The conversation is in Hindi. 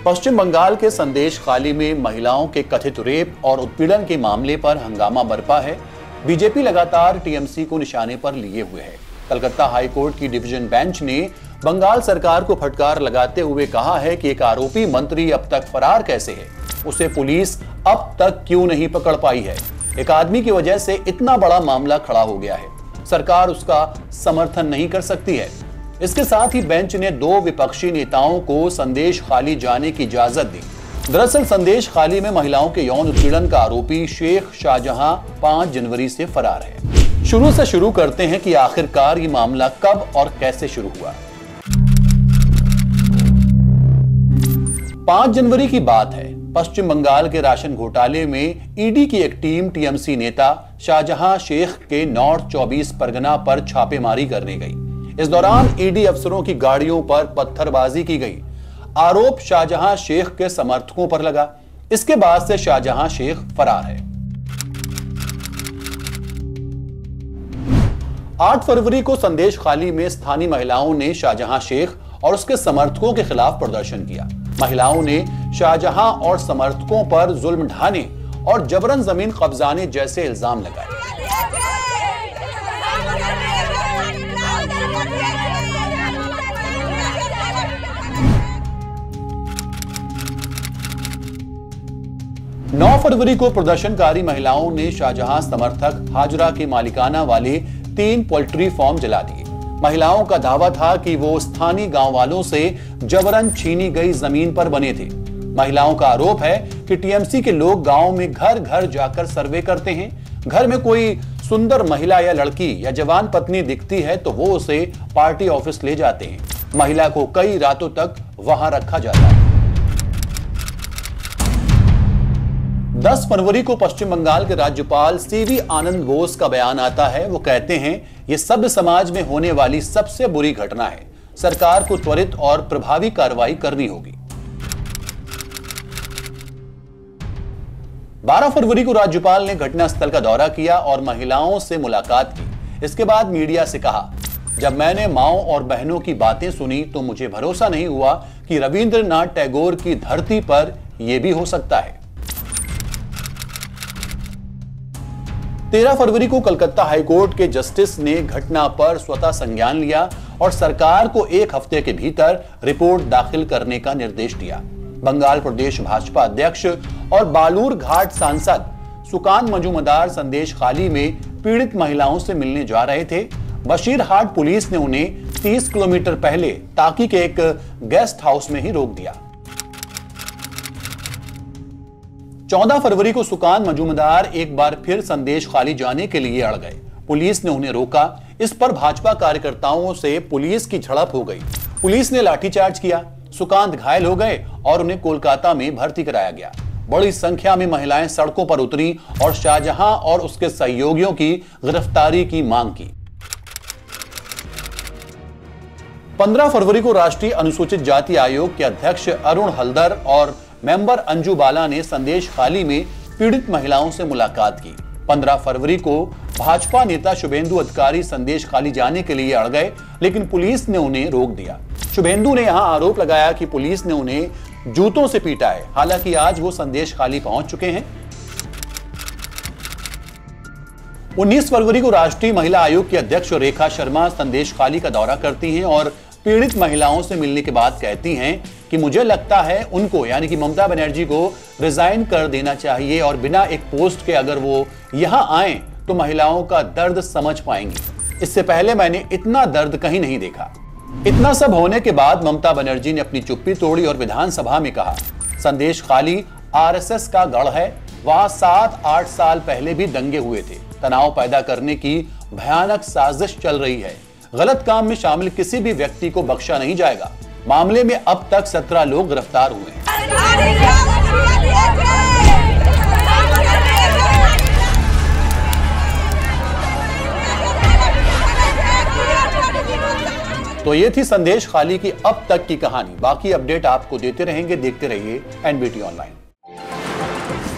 पश्चिम बंगाल के संदेश खाली में महिलाओं के कथित रेप और उत्पीड़न के मामले पर हंगामा बरपा है। बीजेपी लगातार टीएमसी को निशाने पर लिए हुए है। कलकत्ता हाईकोर्ट की डिवीजन बेंच ने बंगाल सरकार को फटकार लगाते हुए कहा है कि एक आरोपी मंत्री अब तक फरार कैसे है, उसे पुलिस अब तक क्यों नहीं पकड़ पाई है। एक आदमी की वजह से इतना बड़ा मामला खड़ा हो गया है, सरकार उसका समर्थन नहीं कर सकती है। इसके साथ ही बेंच ने 2 विपक्षी नेताओं को संदेश खाली जाने की इजाजत दी। दरअसल संदेश खाली में महिलाओं के यौन उत्पीड़न का आरोपी शेख शाहजहां 5 जनवरी से फरार है। शुरू से शुरू करते हैं कि आखिरकार ये मामला कब और कैसे शुरू हुआ। 5 जनवरी की बात है। पश्चिम बंगाल के राशन घोटाले में ईडी की एक टीम टीएमसी नेता शाहजहां शेख के नॉर्थ 24 परगना पर छापेमारी करने गई। इस दौरान ईडी अफसरों की गाड़ियों पर पत्थरबाजी की गई। आरोप शाहजहां शेख के समर्थकों पर लगा। इसके बाद से शाहजहां शेख फरार है। 8 फरवरी को संदेश खाली में स्थानीय महिलाओं ने शाहजहां शेख और उसके समर्थकों के खिलाफ प्रदर्शन किया। महिलाओं ने शाहजहां और समर्थकों पर जुल्म ढाने और जबरन जमीन कब्जाने जैसे इल्जाम लगाए। नौ फरवरी को प्रदर्शनकारी महिलाओं ने शाहजहां समर्थक हाजरा के मालिकाना वाले 3 पोल्ट्री फार्म जला दिए। महिलाओं का दावा था कि वो स्थानीय गांव वालों से जबरन छीनी गई जमीन पर बने थे। महिलाओं का आरोप है कि टीएमसी के लोग गांव में घर घर जाकर सर्वे करते हैं। घर में कोई सुंदर महिला या लड़की या जवान पत्नी दिखती है तो वो उसे पार्टी ऑफिस ले जाते हैं। महिला को कई रातों तक वहां रखा जाता है। 10 फरवरी को पश्चिम बंगाल के राज्यपाल सीवी आनंद बोस का बयान आता है। वो कहते हैं यह सभ्य समाज में होने वाली सबसे बुरी घटना है, सरकार को त्वरित और प्रभावी कार्रवाई करनी होगी। 12 फरवरी को राज्यपाल ने घटनास्थल का दौरा किया और महिलाओं से मुलाकात की। इसके बाद मीडिया से कहा, जब मैंने माओ और बहनों की बातें सुनी तो मुझे भरोसा नहीं हुआ कि रविंद्रनाथ टैगोर की धरती पर यह भी हो सकता है। 13 फरवरी को कलकत्ता हाईकोर्ट के जस्टिस ने घटना पर स्वतः संज्ञान लिया और सरकार को 1 हफ्ते के भीतर रिपोर्ट दाखिल करने का निर्देश दिया। बंगाल प्रदेश भाजपा अध्यक्ष और बालूर घाट सांसद सुकान मजूमदार संदेश खाली में पीड़ित महिलाओं से मिलने जा रहे थे। बशीरहाट पुलिस ने उन्हें 30 किलोमीटर पहले ताकी के एक गेस्ट हाउस में ही रोक दिया। 14 फरवरी को सुकान मजूमदार एक बार फिर संदेश खाली जाने के लिए अड़ गए। पुलिस ने उन्हें रोका। इस पर भाजपा कार्यकर्ताओं से पुलिस की झड़प हो गई। पुलिस ने लाठीचार्ज किया। सुकांत घायल हो गए और उन्हें कोलकाता में भर्ती कराया गया। बड़ी संख्या में महिलाएं सड़कों पर उतरी और शाहजहां और उसके सहयोगियों की गिरफ्तारी की मांग की। 15 फरवरी को राष्ट्रीय अनुसूचित जाति आयोग के अध्यक्ष अरुण हल्दर और मेंबर अंजू बाला ने संदेश खाली में पीड़ित महिलाओं से मुलाकात की। 15 फरवरी को भाजपा नेता शुभेंदु अधिकारी संदेश खाली जाने के लिए अड़ गए, लेकिन पुलिस ने उन्हें रोक दिया। शुभेंदु ने यहां आरोप लगाया कि पुलिस ने उन्हें जूतों से पीटा है। हालांकि आज वो संदेश खाली पहुंच चुके हैं। 19 फरवरी को राष्ट्रीय महिला आयोग की अध्यक्ष रेखा शर्मा संदेश खाली का दौरा करती हैं और पीड़ित महिलाओं से मिलने के बाद कहती हैं कि मुझे लगता है उनको यानी कि ममता बनर्जी को रिजाइन कर देना चाहिए और बिना एक पोस्ट के अगर वो यहां आए तो महिलाओं का दर्द समझ पाएंगी। इससे पहले मैंने इतना दर्द कहीं नहीं देखा। इतना सब होने के बाद ममता बनर्जी ने अपनी चुप्पी तोड़ी और विधानसभा में कहा, संदेश खाली आरएसएस का गढ़ है। वहां 7-8 साल पहले भी दंगे हुए थे। तनाव पैदा करने की भयानक साजिश चल रही है। गलत काम में शामिल किसी भी व्यक्ति को बख्शा नहीं जाएगा। मामले में अब तक 17 लोग गिरफ्तार हुए हैं। तो ये थी संदेश खाली की अब तक की कहानी। बाकी अपडेट आपको देते रहेंगे। देखते रहिए एनबीटी ऑनलाइन।